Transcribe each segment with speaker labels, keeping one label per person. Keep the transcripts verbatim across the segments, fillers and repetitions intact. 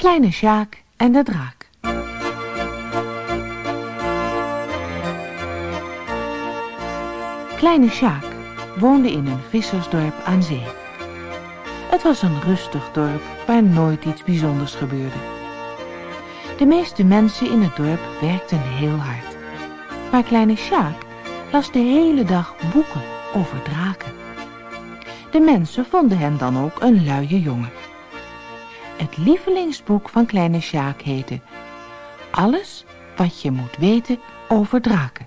Speaker 1: Kleine Sjaak en de draak. Kleine Sjaak woonde in een vissersdorp aan zee. Het was een rustig dorp waar nooit iets bijzonders gebeurde. De meeste mensen in het dorp werkten heel hard. Maar Kleine Sjaak las de hele dag boeken over draken. De mensen vonden hem dan ook een luie jongen. Het lievelingsboek van Kleine Sjaak heette Alles wat je moet weten over draken.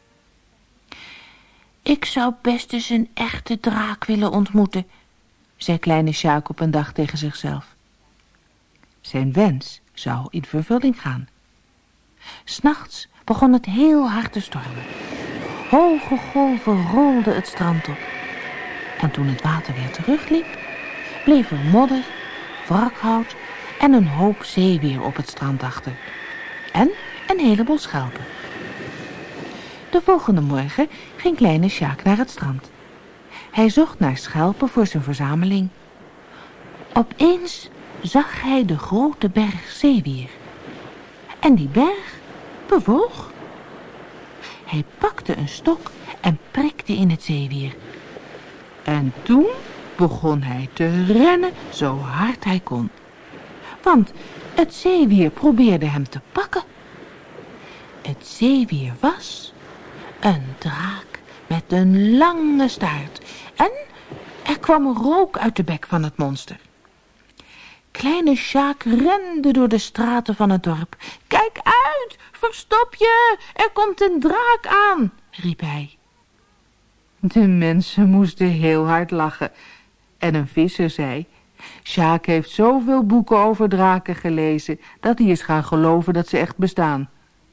Speaker 1: Ik zou best eens een echte draak willen ontmoeten, zei Kleine Sjaak op een dag tegen zichzelf. Zijn wens zou in vervulling gaan. 'S Nachts begon het heel hard te stormen. Hoge golven rolden het strand op. En toen het water weer terugliep, bleef er modder, wrakhout en een hoop zeewier op het strand achter. En een heleboel schelpen. De volgende morgen ging Kleine Sjaak naar het strand. Hij zocht naar schelpen voor zijn verzameling. Opeens zag hij de grote berg zeewier. En die berg bewoog. Hij pakte een stok en prikte in het zeewier. En toen begon hij te rennen zo hard hij kon. Want het zeewier probeerde hem te pakken. Het zeewier was een draak met een lange staart. En er kwam rook uit de bek van het monster. Kleine Sjaak rende door de straten van het dorp. Kijk uit, verstop je, er komt een draak aan, riep hij. De mensen moesten heel hard lachen. En een visser zei, Sjaak heeft zoveel boeken over draken gelezen, dat hij is gaan geloven dat ze echt bestaan.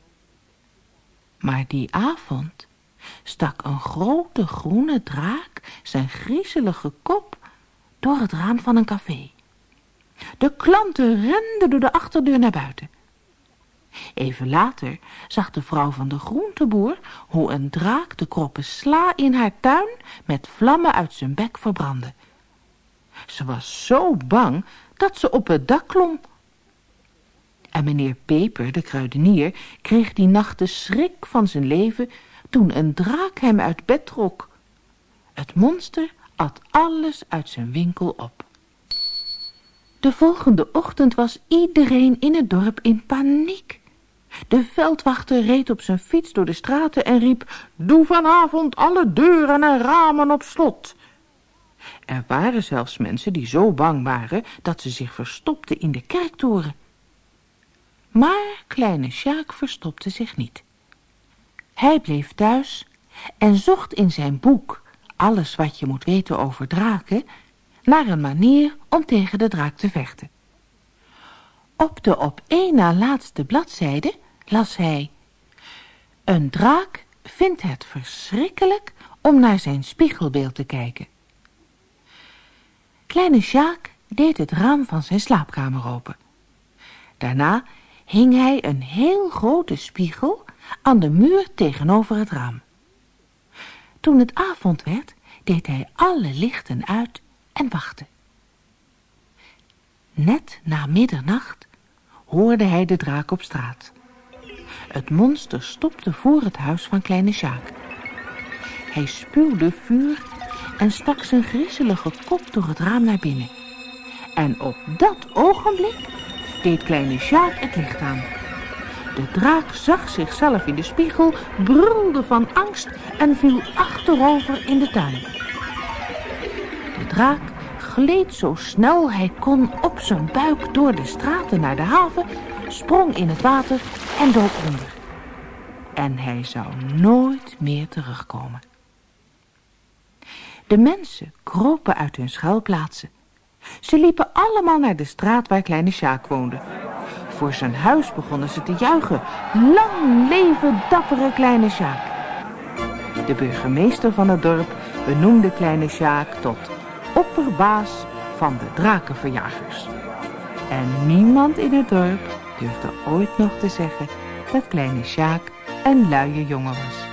Speaker 1: Maar die avond stak een grote groene draak zijn griezelige kop door het raam van een café. De klanten renden door de achterdeur naar buiten. Even later zag de vrouw van de groenteboer hoe een draak de kroppen sla in haar tuin met vlammen uit zijn bek verbrandde. Ze was zo bang dat ze op het dak klom. En meneer Peper, de kruidenier, kreeg die nacht de schrik van zijn leven toen een draak hem uit bed trok. Het monster at alles uit zijn winkel op. De volgende ochtend was iedereen in het dorp in paniek. De veldwachter reed op zijn fiets door de straten en riep, doe vanavond alle deuren en ramen op slot. Er waren zelfs mensen die zo bang waren dat ze zich verstopten in de kerktoren. Maar Kleine Sjaak verstopte zich niet. Hij bleef thuis en zocht in zijn boek Alles wat je moet weten over draken naar een manier om tegen de draak te vechten. Op de op één na laatste bladzijde las hij: een draak vindt het verschrikkelijk om naar zijn spiegelbeeld te kijken. Kleine Sjaak deed het raam van zijn slaapkamer open. Daarna hing hij een heel grote spiegel aan de muur tegenover het raam. Toen het avond werd, deed hij alle lichten uit en wachtte. Net na middernacht hoorde hij de draak op straat. Het monster stopte voor het huis van Kleine Sjaak. Hij spuwde vuur en stak zijn griezelige kop door het raam naar binnen. En op dat ogenblik deed Kleine Sjaak het licht aan. De draak zag zichzelf in de spiegel, brulde van angst en viel achterover in de tuin. De draak gleed zo snel hij kon op zijn buik door de straten naar de haven, sprong in het water en dook onder. En hij zou nooit meer terugkomen. De mensen kropen uit hun schuilplaatsen. Ze liepen allemaal naar de straat waar Kleine Sjaak woonde. Voor zijn huis begonnen ze te juichen. Lang leven dappere Kleine Sjaak. De burgemeester van het dorp benoemde Kleine Sjaak tot opperbaas van de drakenverjagers. En niemand in het dorp durfde ooit nog te zeggen dat Kleine Sjaak een luie jongen was.